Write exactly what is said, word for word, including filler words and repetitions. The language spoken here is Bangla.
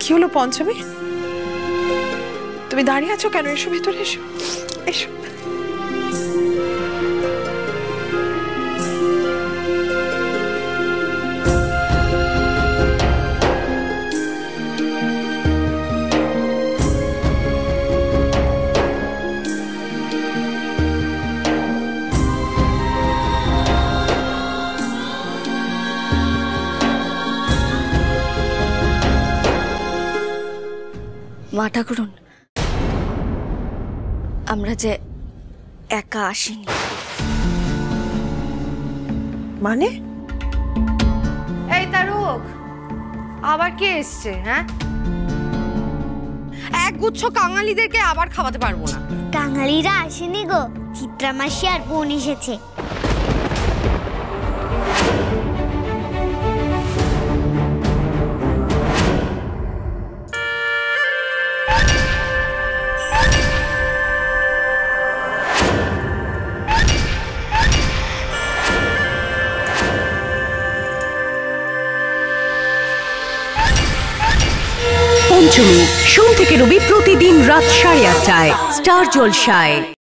হলো পঞ্চমী? তুমি দাঁড়িয়ে আছো কেন? এসো ভেতরে, এসো এসো। মা ঠাকুরন, আমরা যে একা আসিনি। মানে? এই তারুক, আবার কে এসছে? হ্যাঁ, এক গুচ্ছ কাঙালিদেরকে আবার খাওয়াতে পারবো না। কাঙালিরা আসেনি গো, চিত্রা মাসি আর বোন এসেছে। পঞ্চমী সোম থেকে রবি প্রতিদিন রাত সাড়ে আটটায় স্টার জলসায়।